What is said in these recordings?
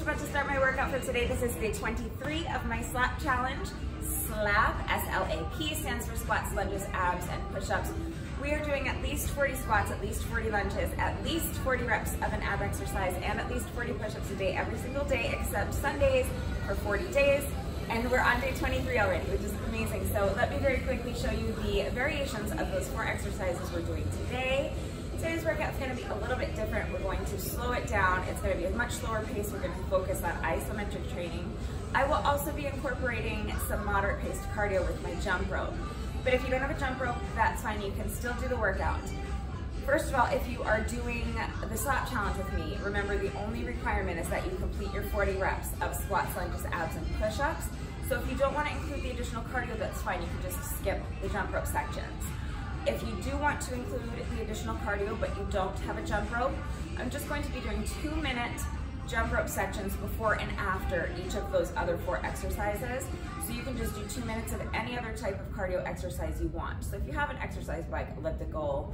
about to start my workout for today. This is day 23 of my SLAP challenge. SLAP, S-L-A-P, stands for squats, lunges, abs, and push-ups. We are doing at least 40 squats, at least 40 lunges, at least 40 reps of an ab exercise, and at least 40 push-ups a day every single day except Sundays for 40 days. And we're on day 23 already, which is amazing. So let me very quickly show you the variations of those 4 exercises we're doing today. Today's workout is going to be a little bit different. We're going to slow it down. It's going to be a much slower pace. We're going to focus on isometric training. I will also be incorporating some moderate paced cardio with my jump rope. But if you don't have a jump rope, that's fine. You can still do the workout. First of all, if you are doing the SLAP challenge with me, remember the only requirement is that you complete your 40 reps of squats, lunges, abs, and push-ups. So if you don't want to include the additional cardio, that's fine. You can just skip the jump rope sections. If you do want to include the additional cardio, but you don't have a jump rope, I'm just going to be doing 2-minute jump rope sections before and after each of those other 4 exercises. So you can just do 2 minutes of any other type of cardio exercise you want. So if you have an exercise bike, elliptical,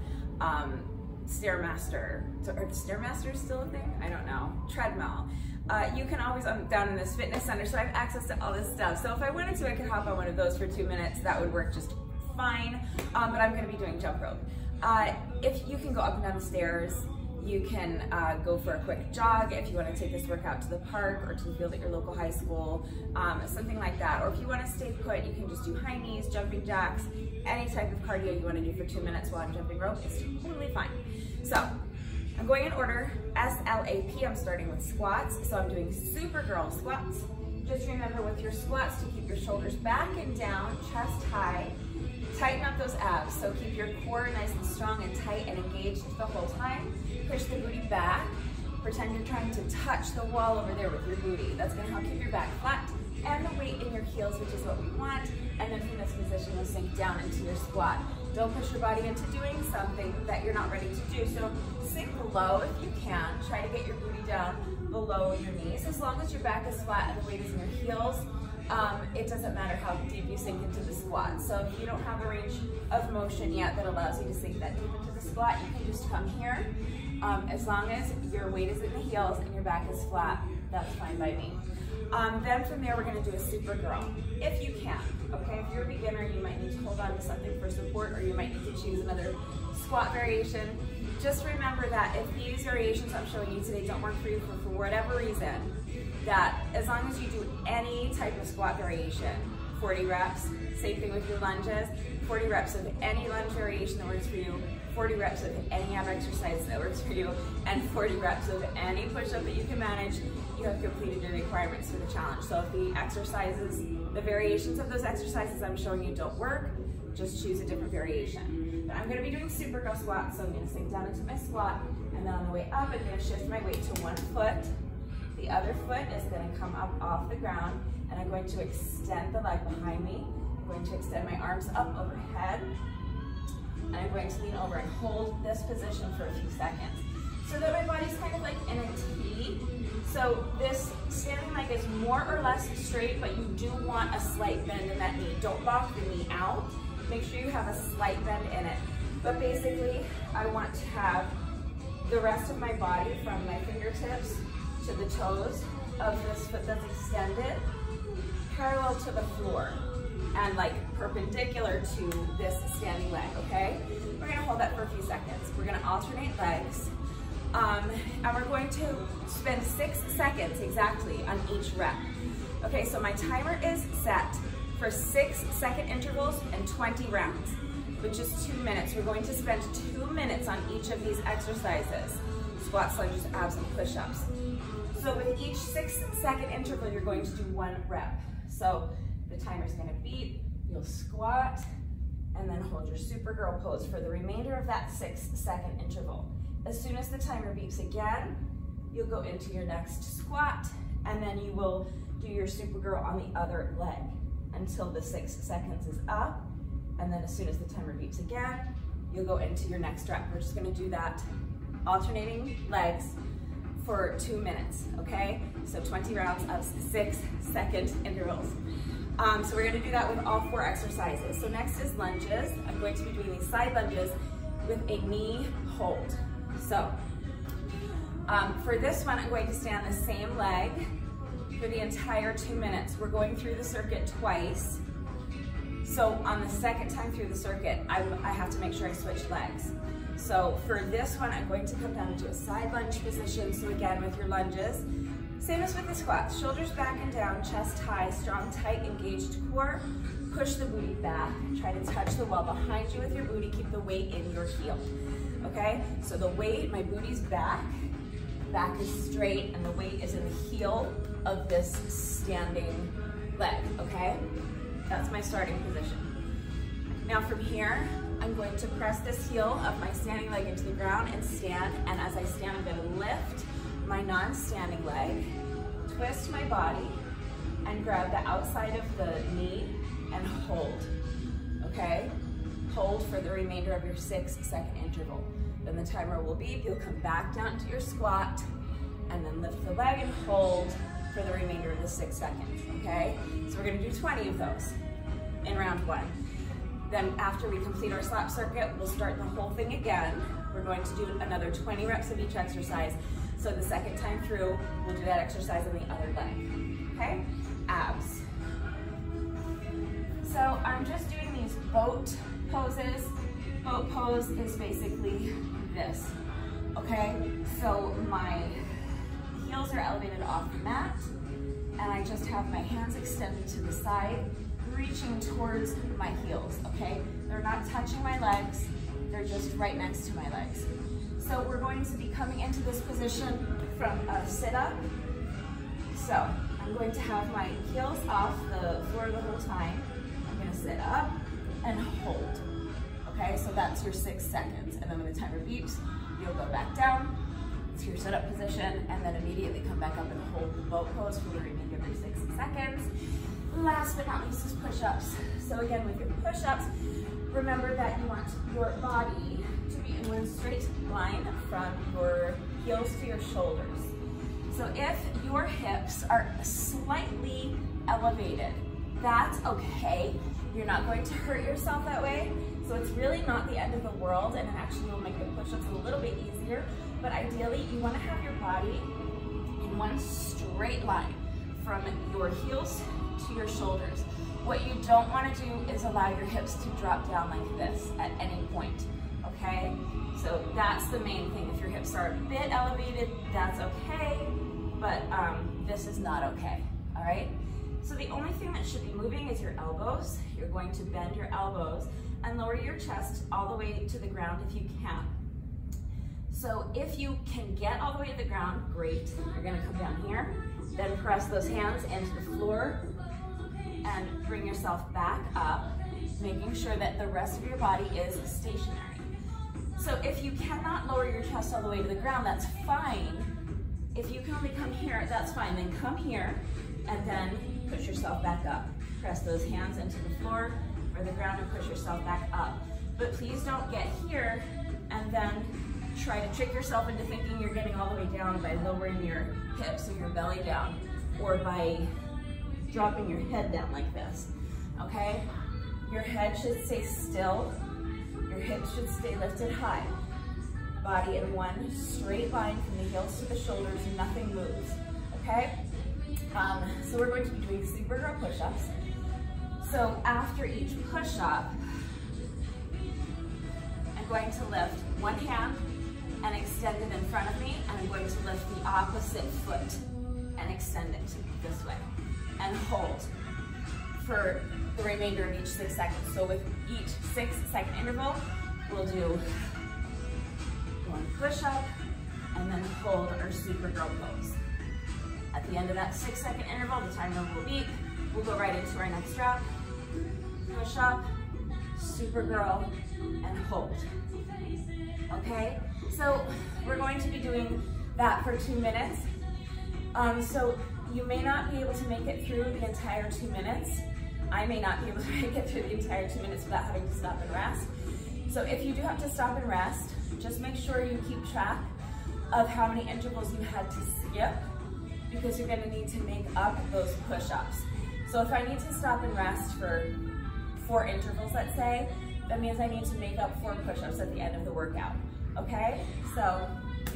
Stairmaster, or Stairmaster is still a thing? I don't know, treadmill. You can always, I'm down in this fitness center, so I have access to all this stuff. So if I wanted to, I could hop on one of those for 2 minutes. That would work just fine, but I'm gonna be doing jump rope. If you can go up and down the stairs, you can go for a quick jog if you want to take this workout to the park or to the field at your local high school, something like that. Or if you want to stay put, you can just do high knees, jumping jacks, any type of cardio you want to do for 2 minutes while I'm jumping rope is totally fine. So I'm going in order, S-L-A-P, I'm starting with squats. So I'm doing Supergirl squats. Just remember with your squats to keep your shoulders back and down, chest high. Tighten up those abs, so keep your core nice and strong and tight and engaged the whole time. Push the booty back. Pretend you're trying to touch the wall over there with your booty. That's gonna help keep your back flat and the weight in your heels, which is what we want. And then from this position, you'll sink down into your squat. Don't push your body into doing something that you're not ready to do. So sink low if you can. Try to get your booty down below your knees. As long as your back is flat and the weight is in your heels, it doesn't matter how deep you sink into the squat. So if you don't have a range of motion yet that allows you to sink that deep into the squat, you can just come here. As long as your weight is in the heels and your back is flat, that's fine by me. Then from there, we're gonna do a Supergirl, if you can, okay? If you're a beginner, you might need to hold on to something for support, or you might need to choose another squat variation. Just remember that if these variations I'm showing you today don't work for you for whatever reason, that as long as you do any type of squat variation, 40 reps, same thing with your lunges, 40 reps of any lunge variation that works for you, 40 reps of any ab exercise that works for you, and 40 reps of any push-up that you can manage, you have completed your requirements for the challenge. So if the exercises, the variations of those exercises I'm showing you don't work, just choose a different variation. But I'm gonna be doing Supergirl squats, so I'm gonna sink down into my squat, and then on the way up, I'm gonna shift my weight to one foot. The other foot is going to come up off the ground, and I'm going to extend the leg behind me. I'm going to extend my arms up overhead, and I'm going to lean over and hold this position for a few seconds so that my body's kind of like in a T. So this standing leg is more or less straight, but you do want a slight bend in that knee. Don't lock the knee out. Make sure you have a slight bend in it. But basically, I want to have the rest of my body from my fingertips to the toes of this foot that's extended, parallel to the floor and like perpendicular to this standing leg, okay? We're gonna hold that for a few seconds. We're gonna alternate legs, and we're going to spend 6 seconds exactly on each rep. Okay, so my timer is set for 6-second intervals and 20 rounds, which is 2 minutes. We're going to spend 2 minutes on each of these exercises, squats, lunges, abs, and push-ups. So with each 6-second interval, you're going to do 1 rep. So the timer's gonna beep, you'll squat, and then hold your Supergirl pose for the remainder of that 6-second interval. As soon as the timer beeps again, you'll go into your next squat, and then you will do your Supergirl on the other leg until the 6 seconds is up, and then as soon as the timer beeps again, you'll go into your next rep. We're just gonna do that alternating legs for 2 minutes, okay? So 20 rounds of 6-second intervals. So we're gonna do that with all 4 exercises. So next is lunges. I'm going to be doing these side lunges with a knee hold. So For this one, I'm going to stay on the same leg for the entire 2 minutes. We're going through the circuit twice. So on the second time through the circuit, I have to make sure I switch legs. So for this one, I'm going to come down into a side lunge position. So again, with your lunges, same as with the squats, shoulders back and down, chest high, strong, tight, engaged core. Push the booty back. Try to touch the wall behind you with your booty. Keep the weight in your heel, okay? So the weight, my booty's back is straight, and the weight is in the heel of this standing leg, okay? That's my starting position. Now from here, I'm going to press this heel of my standing leg into the ground and stand, and as I stand, I'm gonna lift my non-standing leg, twist my body, and grab the outside of the knee and hold, okay? Hold for the remainder of your 6-second interval. Then the timer will beep, you'll come back down to your squat, and then lift the leg and hold for the remainder of the 6 seconds, okay? So we're gonna do 20 of those in round 1. Then after we complete our slap circuit, we'll start the whole thing again. We're going to do another 20 reps of each exercise. So the second time through, we'll do that exercise on the other leg, okay? Abs. So I'm just doing these boat poses. Boat pose is basically this, okay? So my heels are elevated off the mat, and I just have my hands extended to the side, reaching towards my heels, okay? They're not touching my legs, they're just right next to my legs. So we're going to be coming into this position from a sit-up. So I'm going to have my heels off the floor the whole time. I'm gonna sit up and hold. Okay, so that's your 6 seconds. And then when the timer beeps, you'll go back down to your sit-up position and then immediately come back up and hold the boat pose for the remainder of your 6 seconds. Last but not least is push-ups. So again, with your push-ups, remember that you want your body to be in one straight line from your heels to your shoulders. So if your hips are slightly elevated, that's okay. You're not going to hurt yourself that way. So it's really not the end of the world, and it actually will make the push-ups a little bit easier. But ideally, you want to have your body in one straight line from your heels to your shoulders. What you don't want to do is allow your hips to drop down like this at any point, okay? So that's the main thing. If your hips are a bit elevated, that's okay, but this is not okay, all right? So the only thing that should be moving is your elbows. You're going to bend your elbows and lower your chest all the way to the ground if you can. So if you can get all the way to the ground, great. You're gonna come down here, then press those hands into the floor and bring yourself back up, making sure that the rest of your body is stationary. So if you cannot lower your chest all the way to the ground, that's fine. If you can only come here, that's fine. Then come here and then push yourself back up. Press those hands into the floor or the ground and push yourself back up. But please don't get here and then try to trick yourself into thinking you're getting all the way down by lowering your hips or your belly down, or by dropping your head down like this, okay? Your head should stay still. Your hips should stay lifted high. Body in one straight line from the heels to the shoulders, nothing moves, okay? So we're going to be doing Supergirl push-ups. So after each push-up, I'm going to lift one hand and extend it in front of me, and I'm going to lift the opposite foot and extend it this way, and hold for the remainder of each 6 seconds. So with each 6-second interval, we'll do one push-up and then hold our Supergirl pose. At the end of that 6-second interval, the timer will beep. We'll go right into our next round. Push up, Supergirl, and hold. Okay? So we're going to be doing that for 2 minutes. So you may not be able to make it through the entire 2 minutes. I may not be able to make it through the entire 2 minutes without having to stop and rest. So if you do have to stop and rest, just make sure you keep track of how many intervals you had to skip, because you're gonna need to make up those push-ups. So if I need to stop and rest for 4 intervals, let's say, that means I need to make up 4 push-ups at the end of the workout, okay? So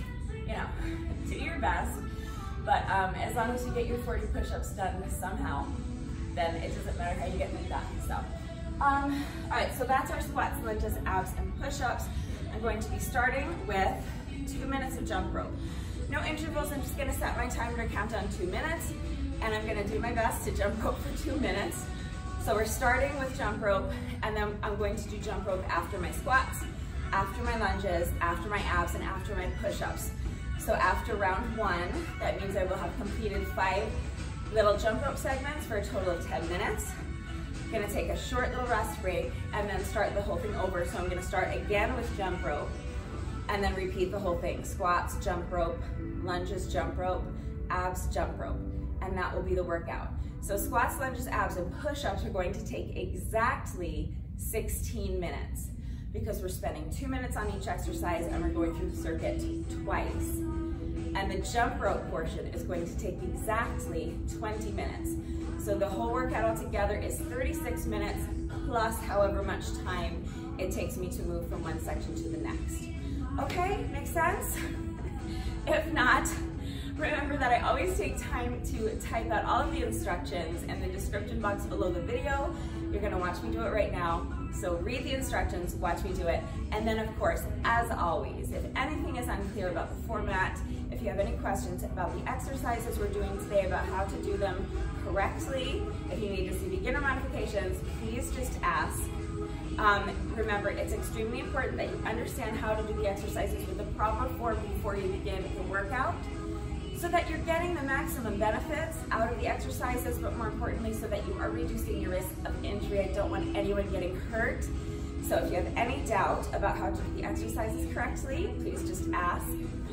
you know, do your best. But as long as you get your 40 push-ups done somehow, then it doesn't matter how you get them done. So, all right, so that's our squats, lunges, abs, and push-ups. I'm going to be starting with 2 minutes of jump rope. No intervals, I'm just gonna set my timer to count down 2 minutes, and I'm gonna do my best to jump rope for 2 minutes. So we're starting with jump rope, and then I'm going to do jump rope after my squats, after my lunges, after my abs, and after my push-ups. So after round 1, that means I will have completed 5 little jump rope segments for a total of 10 minutes. I'm gonna take a short little rest break and then start the whole thing over. So I'm gonna start again with jump rope and then repeat the whole thing. Squats, jump rope, lunges, jump rope, abs, jump rope. And that will be the workout. So squats, lunges, abs, and push-ups are going to take exactly 16 minutes because we're spending 2 minutes on each exercise and we're going through the circuit twice. And the jump rope portion is going to take exactly 20 minutes. So the whole workout altogether is 36 minutes plus however much time it takes me to move from one section to the next. Okay, makes sense? If not, remember that I always take time to type out all of the instructions in the description box below the video. You're gonna watch me do it right now. So read the instructions, watch me do it. And then of course, as always, if anything is unclear about the format, if you have any questions about the exercises we're doing today, about how to do them correctly, if you need to see beginner modifications, please just ask. Remember, it's extremely important that you understand how to do the exercises with the proper form before you begin the workout, so that you're getting the maximum benefits out of the exercises, but more importantly, so that you are reducing your risk of injury. I don't want anyone getting hurt. So if you have any doubt about how to do the exercises correctly, please just ask.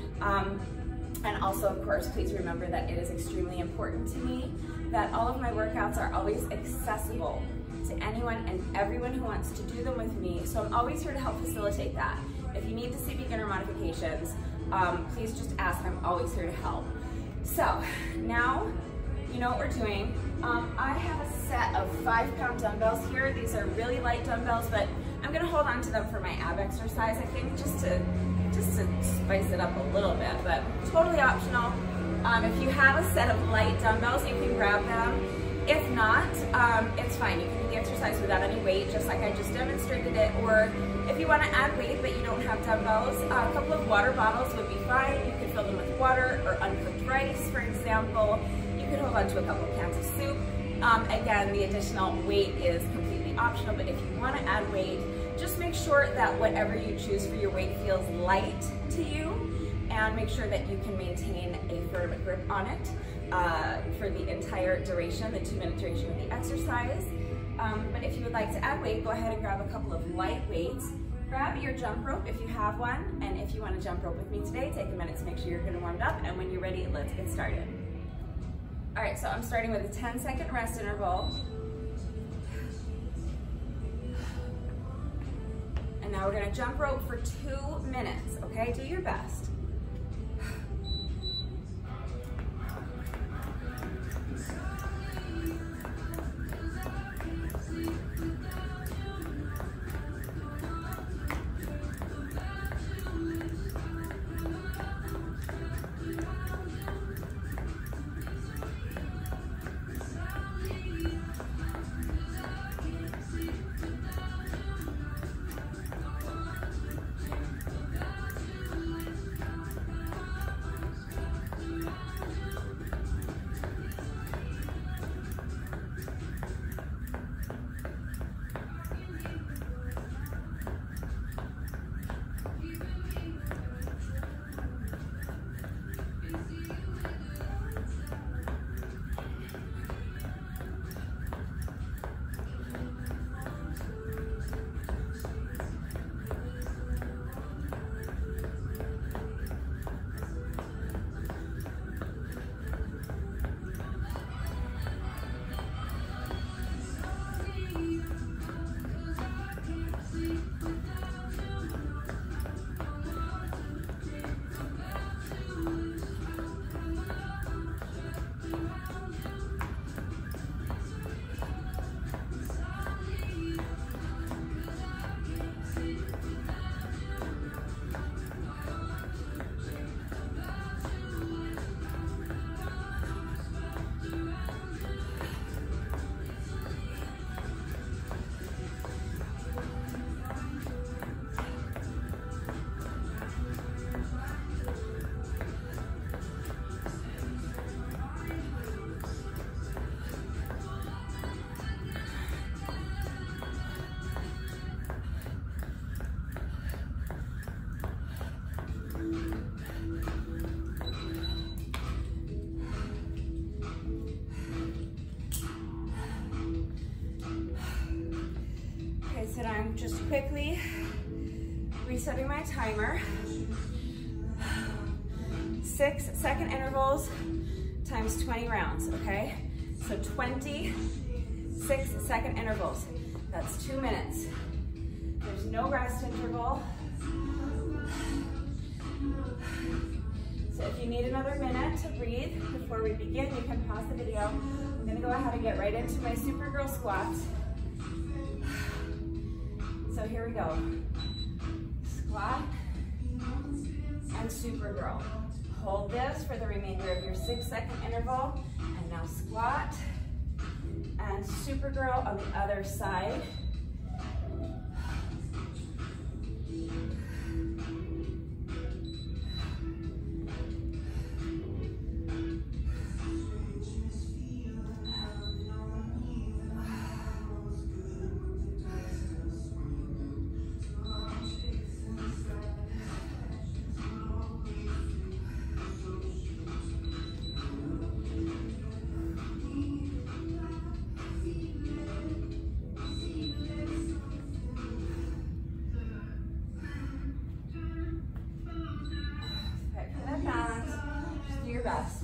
And also, of course, please remember that it is extremely important to me that all of my workouts are always accessible to anyone and everyone who wants to do them with me. So I'm always here to help facilitate that. If you need to see beginner modifications, please just ask. I'm always here to help. So now you know what we're doing. I have a set of 5-pound dumbbells here. These are really light dumbbells, but I'm gonna hold on to them for my ab exercise, I think, just to spice it up a little bit, but totally optional. If you have a set of light dumbbells, you can grab them. If not, it's fine. You can do the exercise without any weight, just like I just demonstrated it. Or if you want to add weight but you don't have dumbbells, a couple of water bottles would be fine. You could fill them with water or uncooked rice, for example. You could hold on to a couple of cans of soup. Again, the additional weight is completely optional, but if you want to add weight, just make sure that whatever you choose for your weight feels light to you, and make sure that you can maintain a firm grip on it for the entire duration, the 2-minute duration of the exercise. But if you would like to add weight, go ahead and grab a couple of light weights. Grab your jump rope if you have one, and if you want to jump rope with me today, take a minute to make sure you're getting warmed up, and when you're ready, let's get started. All right, so I'm starting with a 10-second rest interval. And now we're gonna jump rope for 2 minutes, okay? Do your best. I'm just quickly resetting my timer. 6-second intervals times 20 rounds, okay? So 20 6-second intervals. That's 2 minutes. There's no rest interval. So if you need another minute to breathe before we begin, you can pause the video. I'm gonna go ahead and get right into my Supergirl squats. So here we go. Squat and Supergirl. Hold this for the remainder of your 6-second interval. And now squat and Supergirl on the other side. Best.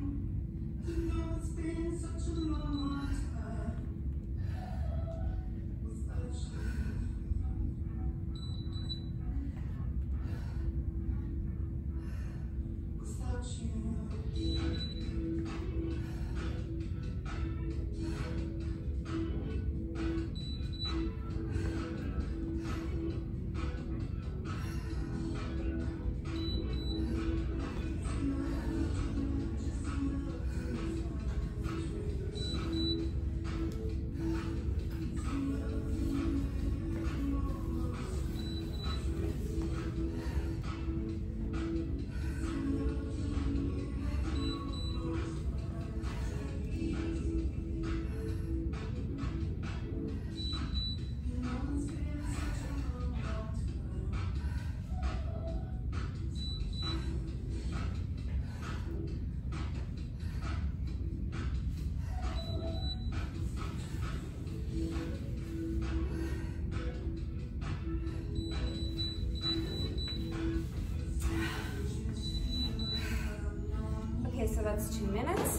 So that's 2 minutes.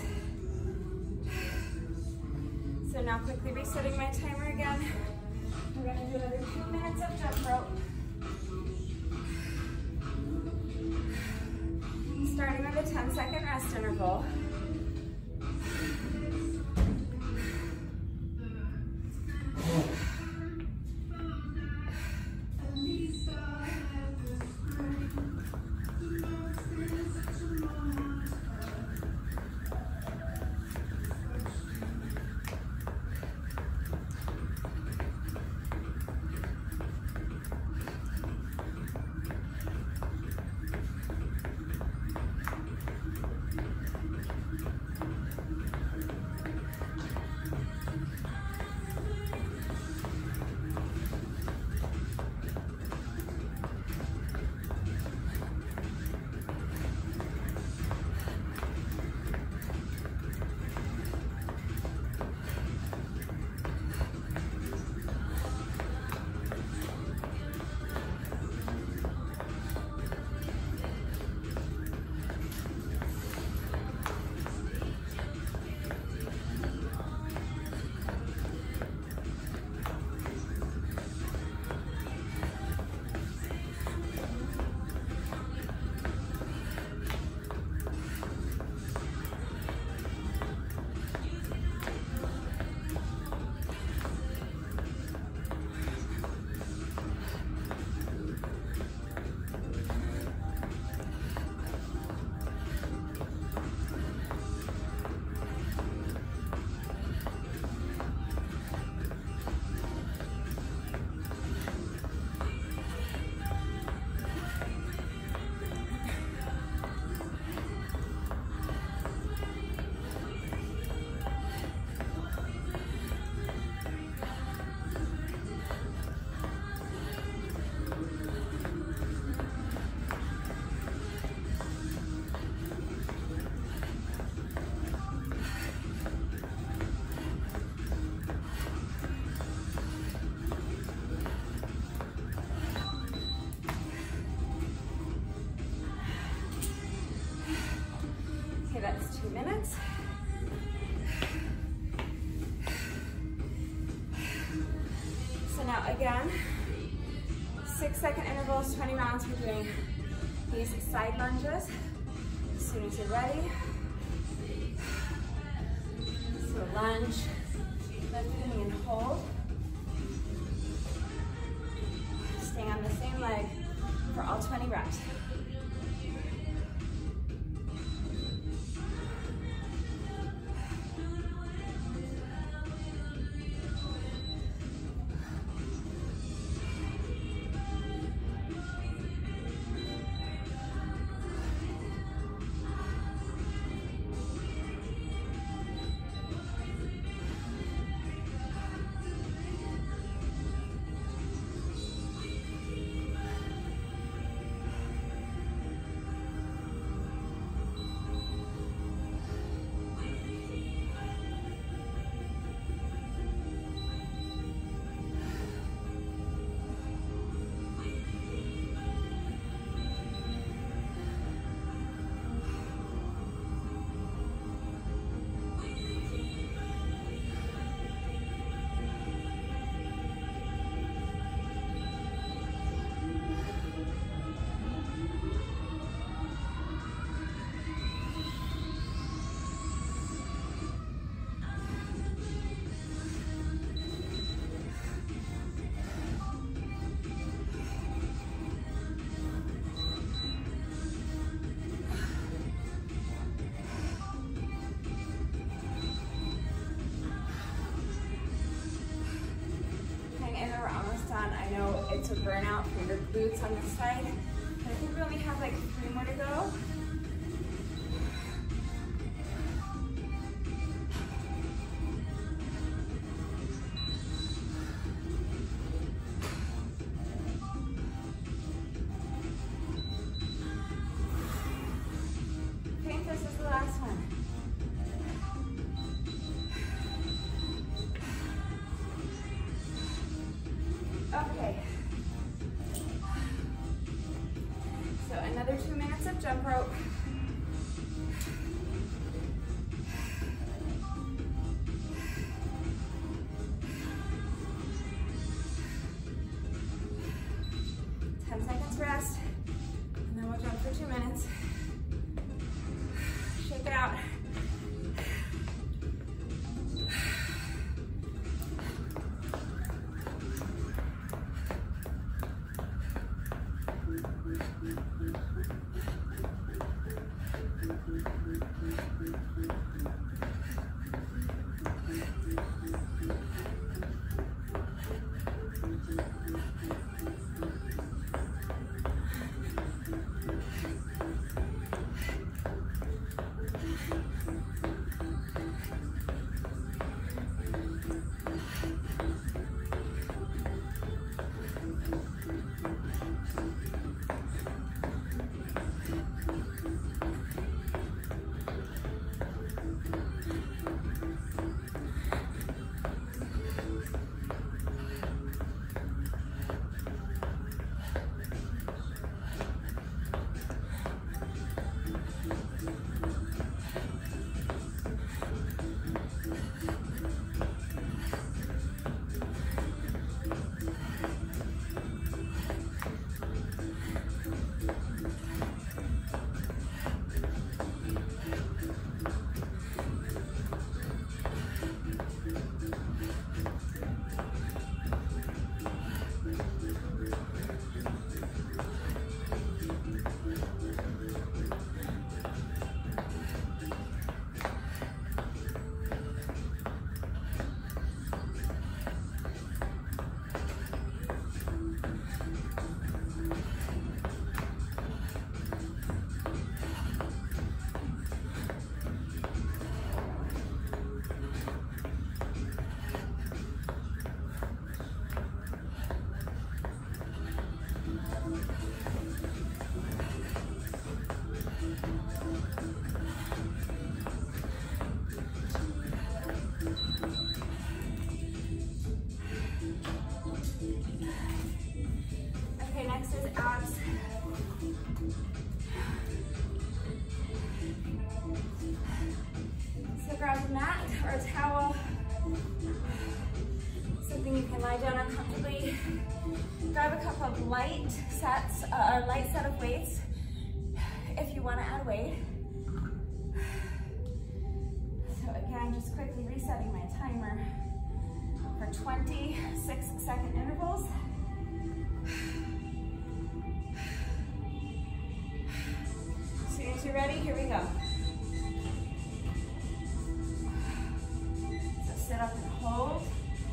So now quickly resetting my timer again. We're gonna do another 2 minutes of jump rope. Starting with a 10-second rest interval. Now again, 6-second intervals, 20 rounds. We're doing these side lunges. As soon as you're ready. So lunge, lifting and hold. Staying on the same leg for all 20 reps. It's a burnout for your glutes on this side. I think we only have like 3 more to go. I think this is the last one. Okay. So another 2 minutes of jump rope. Rest, and then we'll jump for 2 minutes. Shake it out. Something you can lie down uncomfortably. Grab a couple of light sets, a light set of weights if you want to add weight. So again, just quickly resetting my timer for 26-second intervals. As soon as you're ready, here we go. So sit up and hold.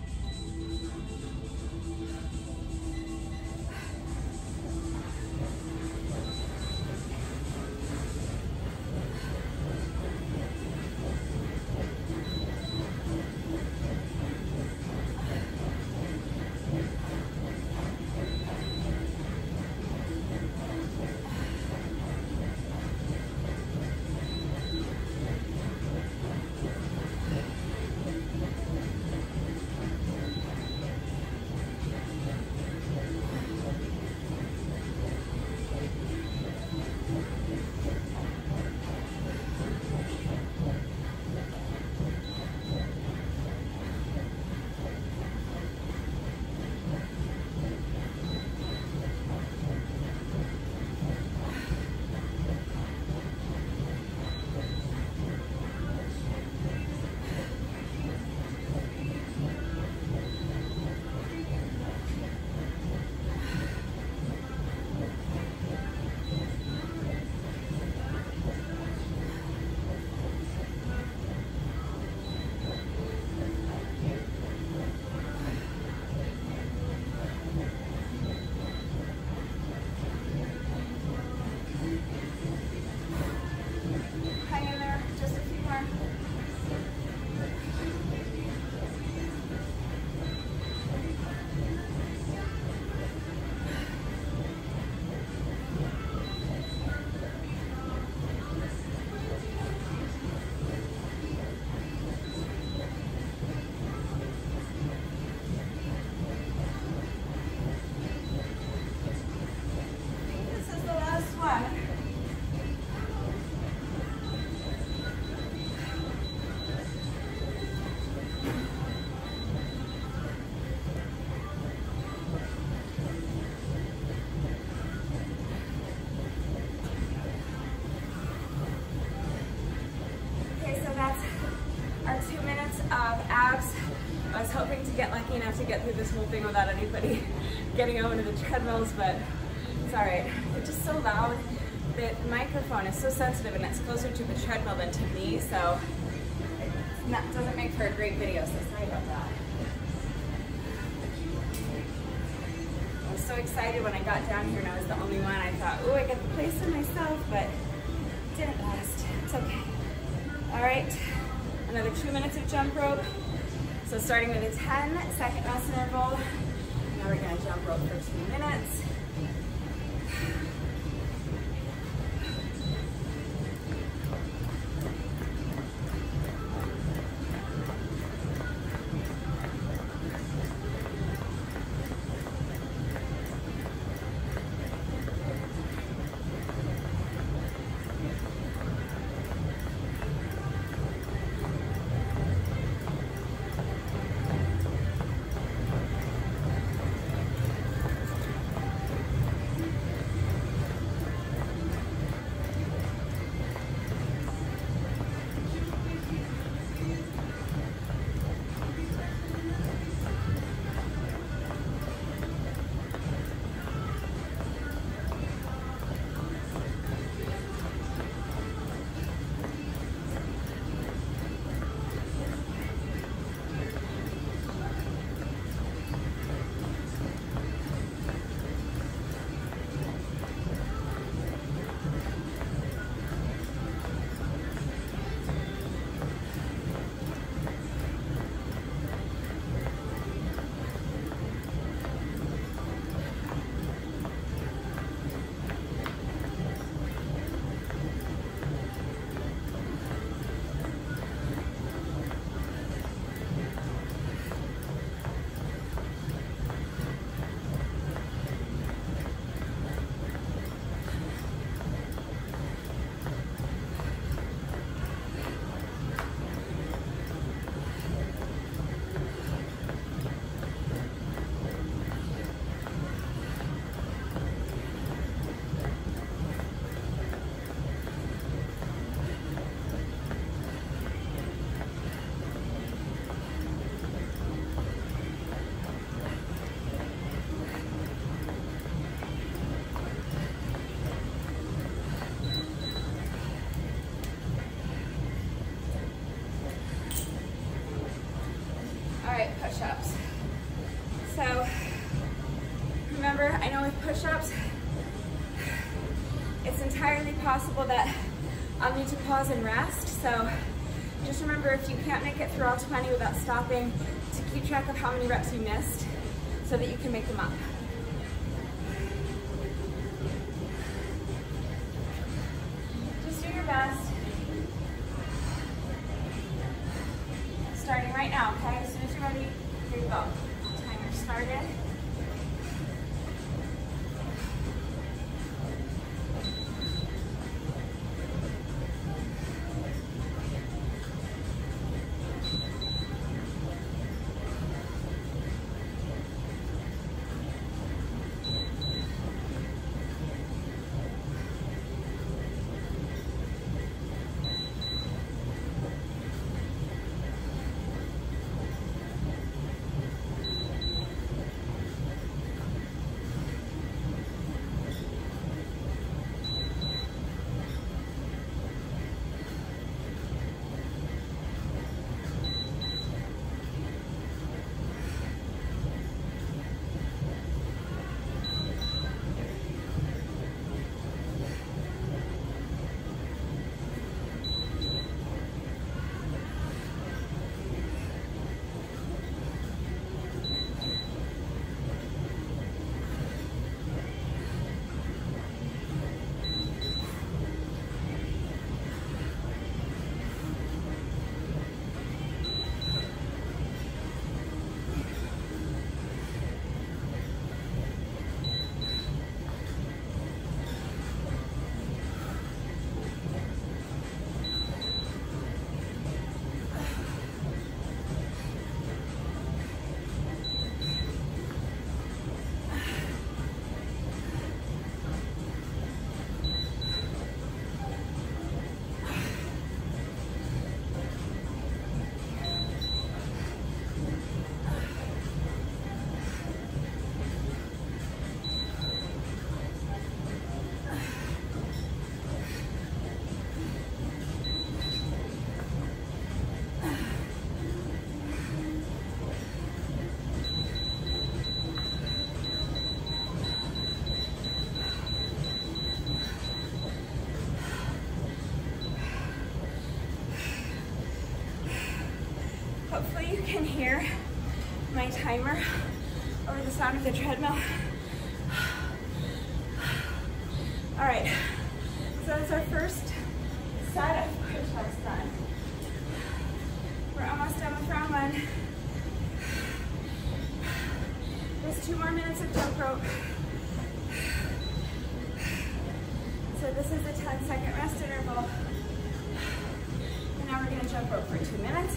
I was hoping to get lucky enough to get through this whole thing without anybody getting over to the treadmills, but it's all right. It's just so loud. The microphone is so sensitive and it's closer to the treadmill than to me, so it doesn't make for a great video, so sorry about that. I was so excited when I got down here and I was the only one. I thought, oh, I got the place to myself, but it didn't last. It's okay. All right, another 2 minutes of jump rope. So starting with a 10-second rest interval. Now we're gonna jump rope for 2 minutes. push-ups. So remember, I know with push-ups, it's entirely possible that I'll need to pause and rest. So just remember, if you can't make it through all 20 without stopping, to keep track of how many reps you missed so that you can make them up. Just do your best. Starting right now, okay? As soon as you're ready, here you go. Timer started. Hopefully you can hear my timer over the sound of the treadmill. All right, so that's our first set of push-ups done. We're almost done with round one. There's 2 more minutes of jump rope. So this is a 10-second rest interval. And now we're gonna jump rope for 2 minutes.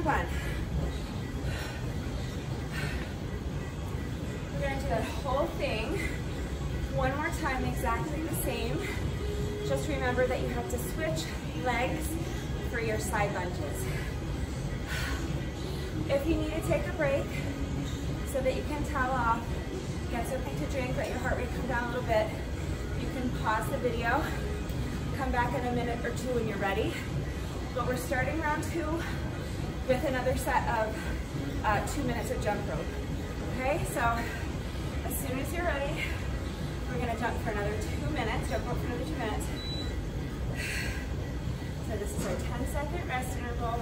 one. We're gonna do that whole thing one more time, exactly the same. Just remember that you have to switch legs for your side lunges. If you need to take a break so that you can towel off, get something to drink, let your heart rate come down a little bit, you can pause the video, come back in a minute or two when you're ready. But we're starting round 2 with another set of 2 minutes of jump rope. Okay, so as soon as you're ready, we're gonna jump for another 2 minutes, jump rope for another 2 minutes. So this is our 10-second rest interval.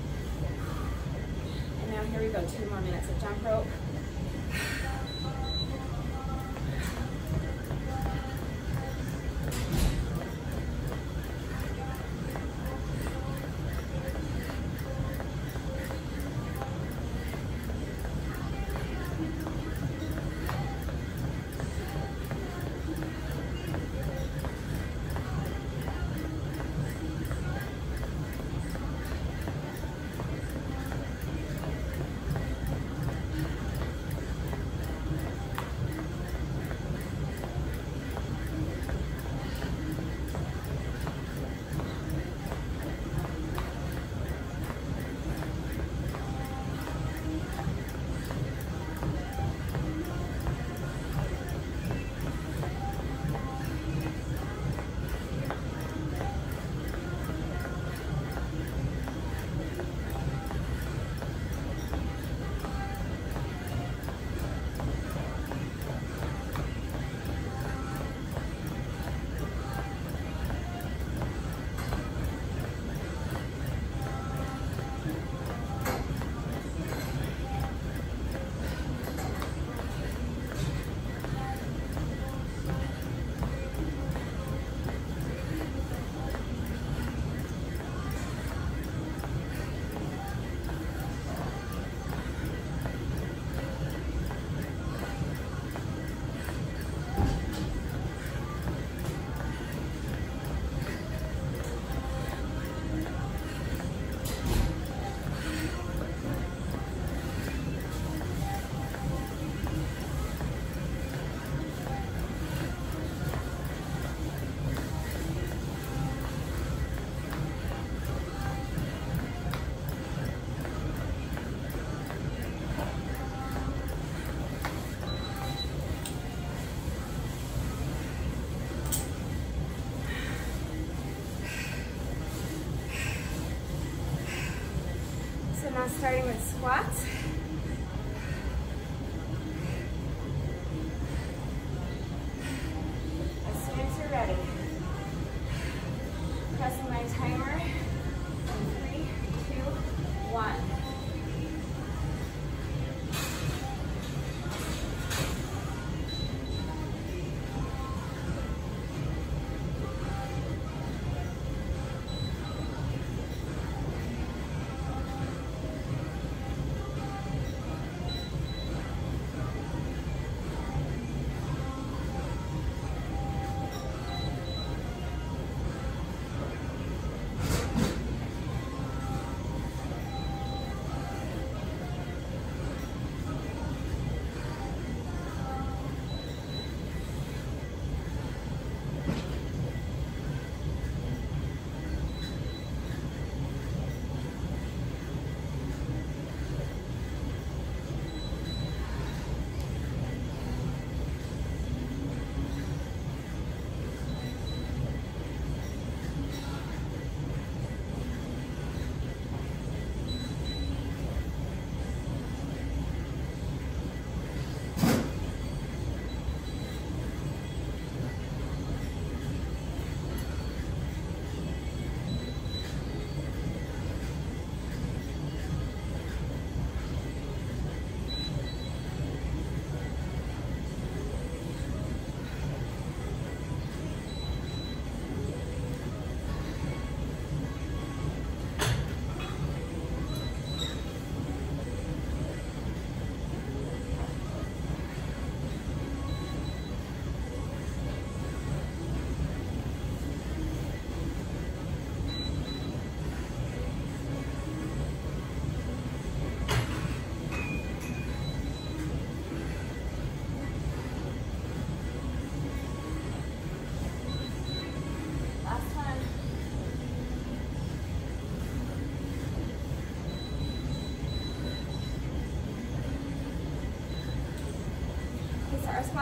And now here we go, 2 more minutes of jump rope. Now starting with squats. As soon as you're ready, pressing my timer in 3, 2, 1.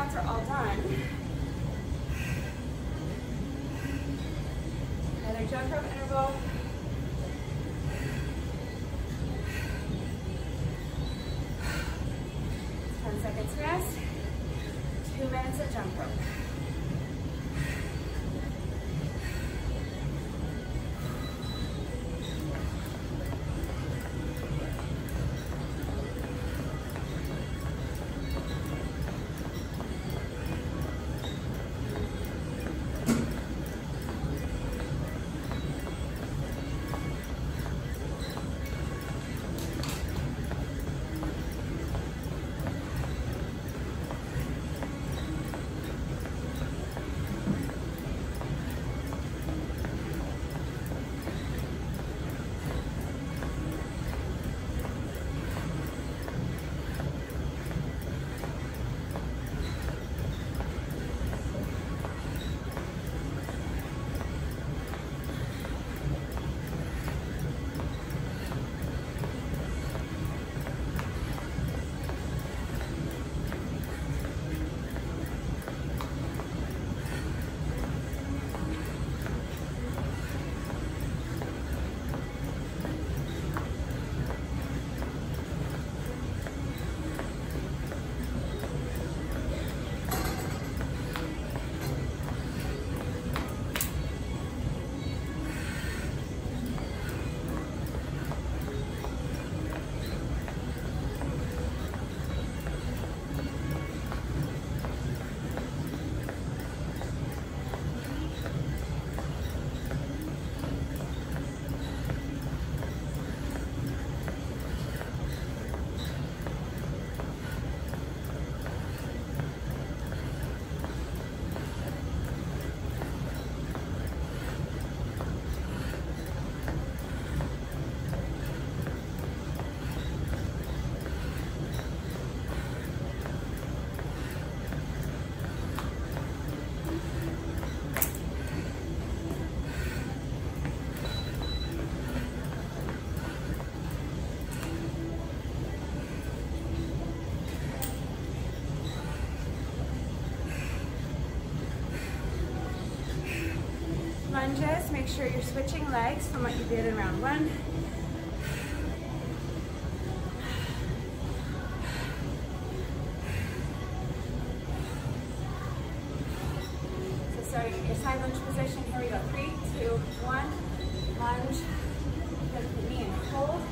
squats are all done, another jump rope interval. 10 seconds rest, 2 minutes of jump rope. Lunges, make sure you're switching legs from what you did in round 1. So starting in your side lunge position, here we go. 3, 2, 1, lunge, lift the knee and hold.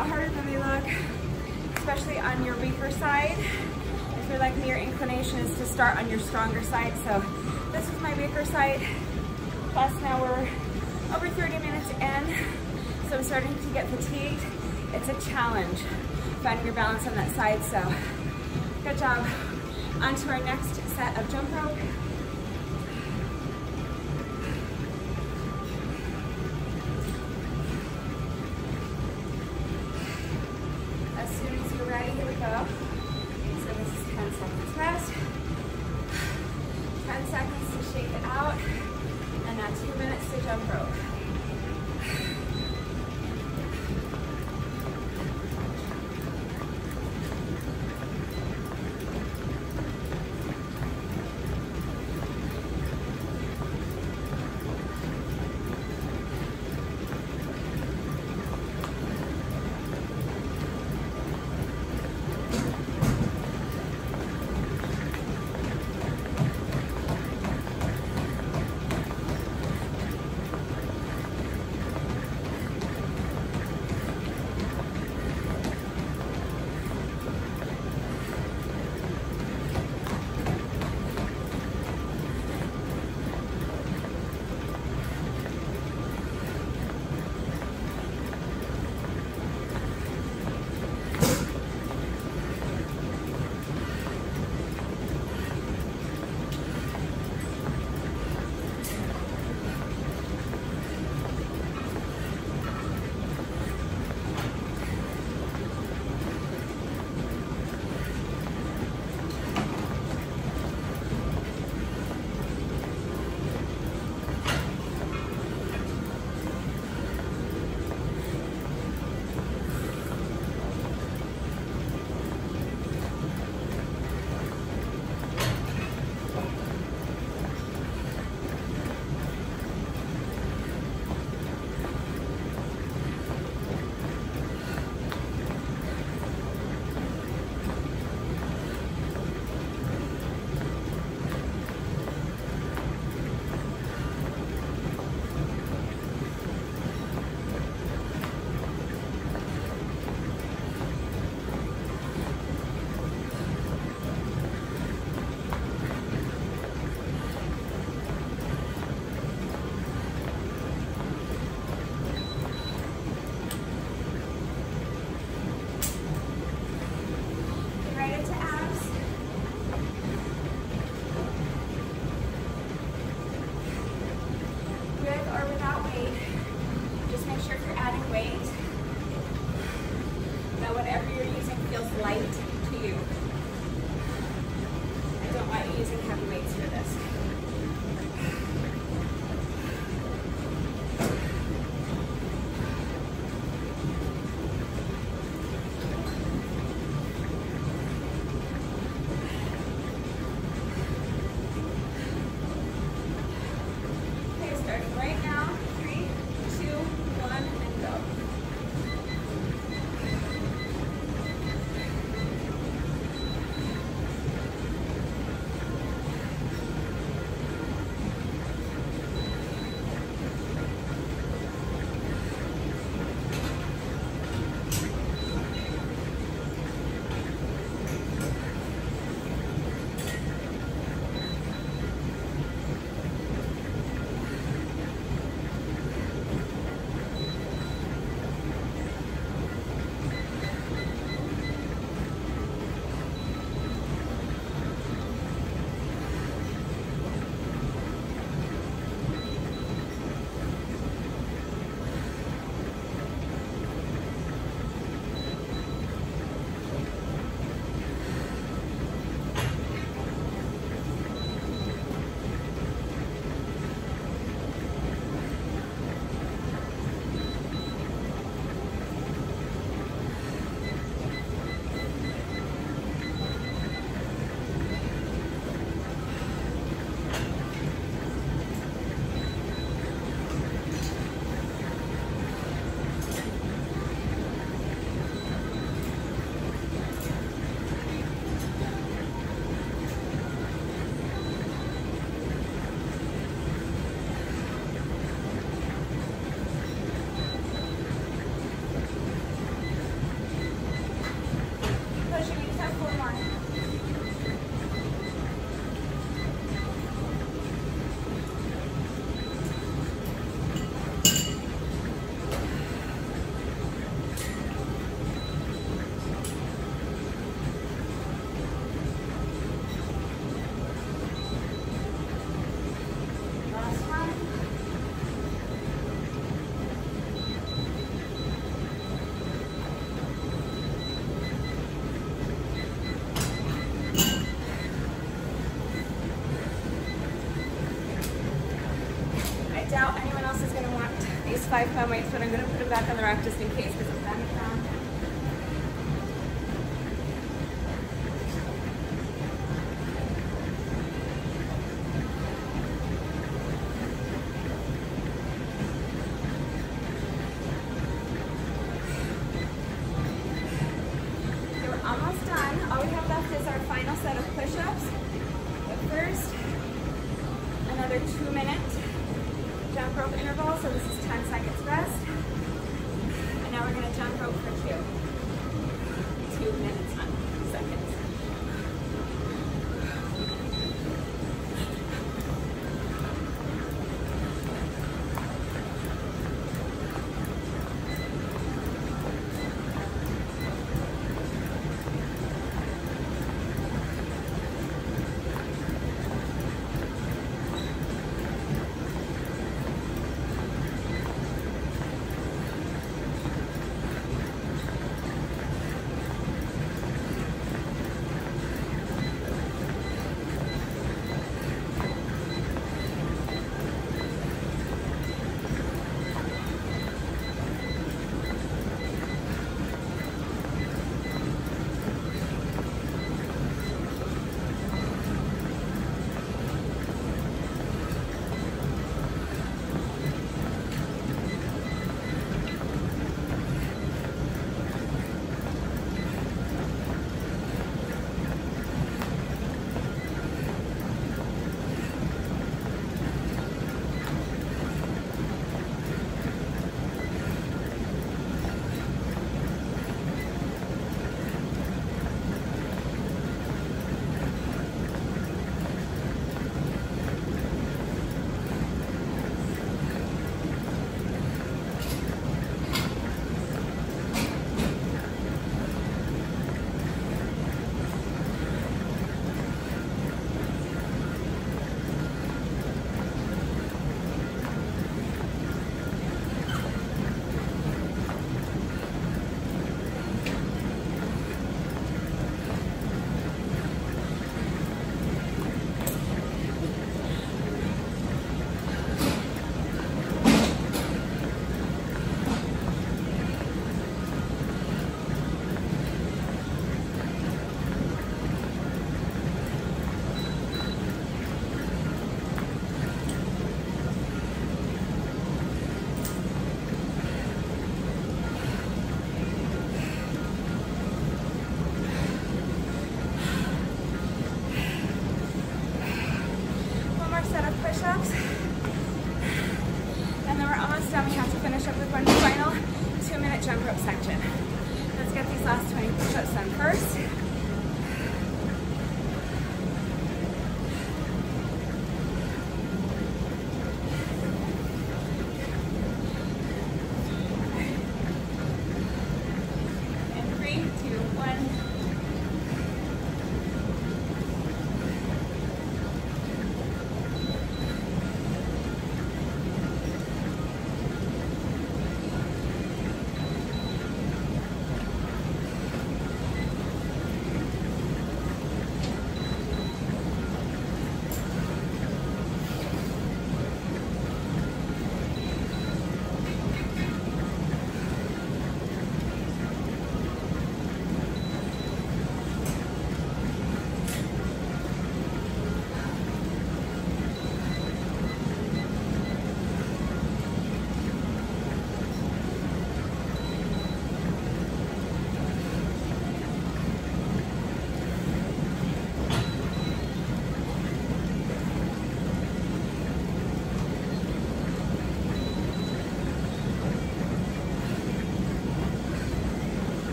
lot harder than they look, especially on your weaker side. If you're like me, your inclination is to start on your stronger side. So this is my weaker side. Plus now we're over 30 minutes in, so I'm starting to get fatigued. It's a challenge finding your balance on that side, so good job. On to our next set of jump rope. As soon as you're ready, here we go. So this is 10 seconds rest, 10 seconds to shake it out, and now 2 minutes to jump rope. 5-pound weights, but I'm going to put them back on the rack just in case because it's back down. Almost done. All we have left is our final set of push-ups. But first, another 2-minute jump rope interval. So this is 10 seconds rest. And now we're going to jump rope for 2 minutes, not seconds.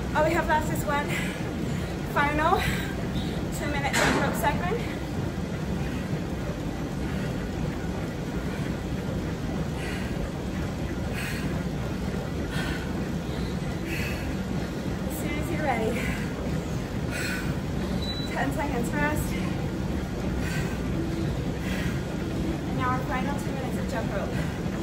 All we have left is one final 2-minute jump rope segment. As soon as you're ready. 10 seconds rest. And now our final 2 minutes of jump rope.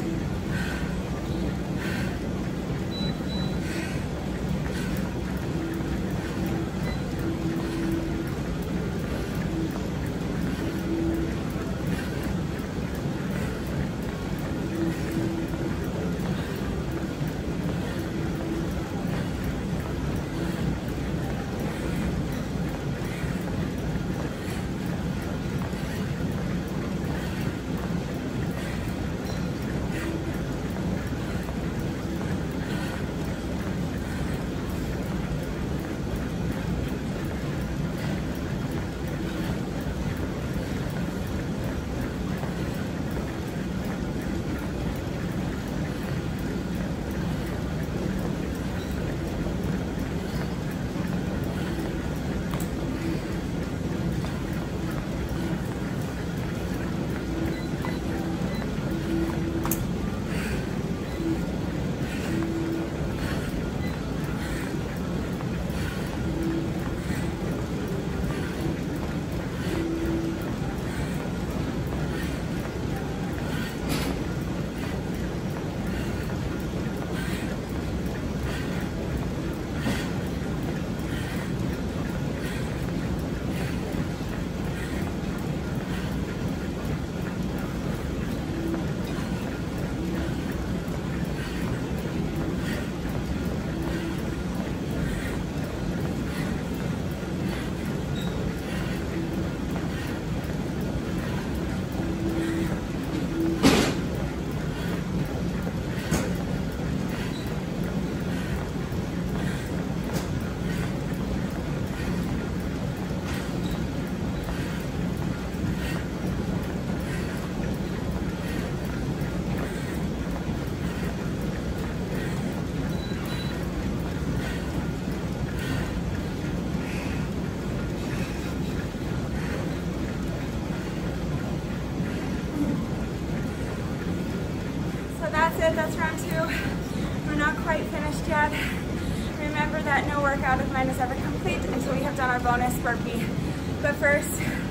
That's round 2. We're not quite finished yet. Remember that no workout of mine is ever complete until we have done our bonus burpee. But first,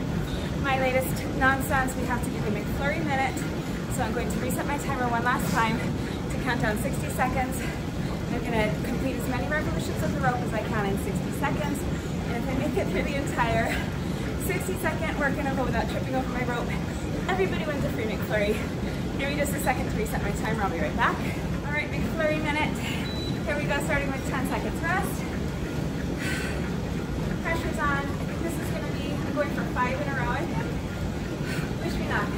my latest nonsense, we have to give a McFlurry minute. So I'm going to reset my timer one last time to count down 60 seconds. I'm going to complete as many revolutions of the rope as I can in 60 seconds. And if I make it through the entire 60-second, we're going to go without tripping over my rope. Everybody wins a free McFlurry. Give me just a second to reset my timer. I'll be right back. All right, McFlurry minute. Here we go, starting with 10 seconds rest. Pressure's on. I think this is going to be, I'm going for 5 in a row, I think. Wish me luck.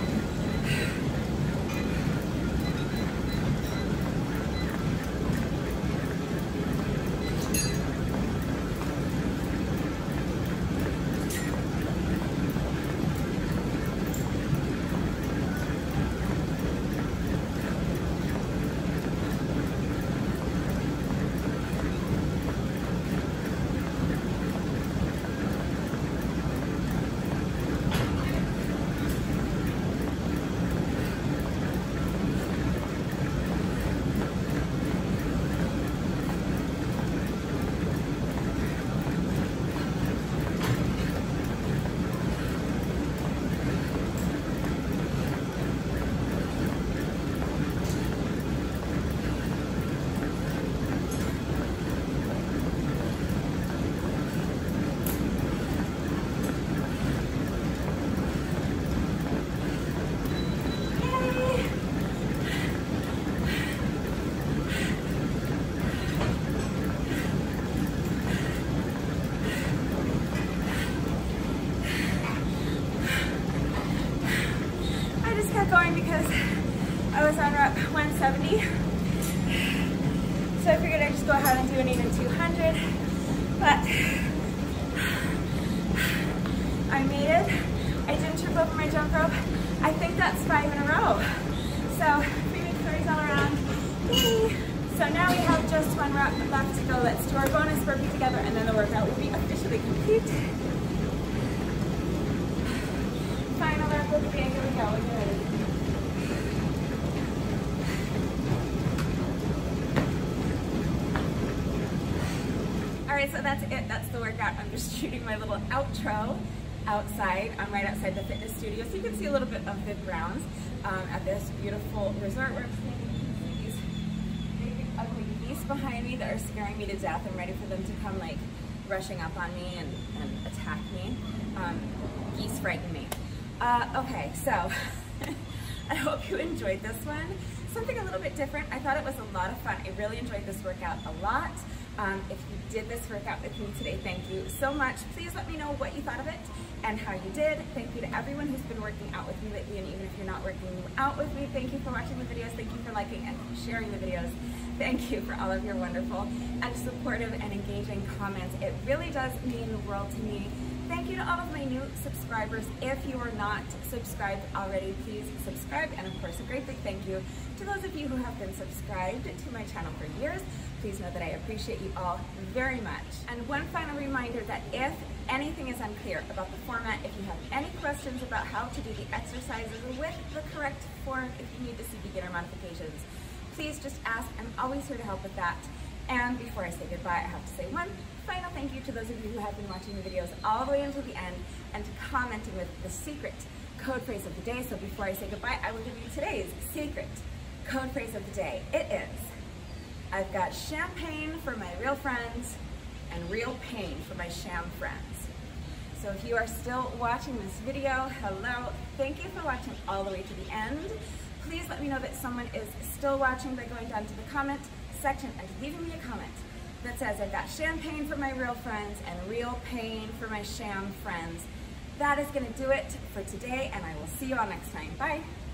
Going because I was on rep 170, so I figured I'd just go ahead and do an even 200, but I made it. I didn't trip over my jump rope. I think that's 5 in a row. So free McFlurries all around. Yay. So now we have just one rep left to go. Let's do our bonus burpee together, and then the workout will be officially complete. Final rep of the day. Here we go. When you're ready. Alright, so that's it. That's the workout. I'm just shooting my little outro outside. I'm right outside the fitness studio, so you can see a little bit of the grounds at this beautiful resort where I'm staying. These big, ugly geese behind me that are scaring me to death. I'm ready for them to come like rushing up on me and attack me. Geese frighten me. Okay, so I hope you enjoyed this one. Something a little bit different. I thought it was a lot of fun. I really enjoyed this workout a lot. If you did this workout with me today, thank you so much. Please let me know what you thought of it and how you did. Thank you to everyone who's been working out with me lately, and even if you're not working out with me, thank you for watching the videos. Thank you for liking and sharing the videos. Thank you for all of your wonderful and supportive and engaging comments. It really does mean the world to me. Thank you to all of my new subscribers. If you are not subscribed already, please subscribe. And of course, a great big thank you to those of you who have been subscribed to my channel for years. Please know that I appreciate you all very much. And one final reminder that if anything is unclear about the format, if you have any questions about how to do the exercises with the correct form, if you need to see beginner modifications, please just ask. I'm always here to help with that. And before I say goodbye, I have to say one final thank you to those of you who have been watching the videos all the way until the end and commenting with the secret code phrase of the day. So before I say goodbye, I will give you today's secret code phrase of the day. It is, I've got champagne for my real friends and real pain for my sham friends. So if you are still watching this video, hello, thank you for watching all the way to the end. Please let me know that someone is still watching by going down to the comment section and leaving me a comment that says I've got champagne for my real friends and real pain for my sham friends. That is going to do it for today, and I will see you all next time. Bye.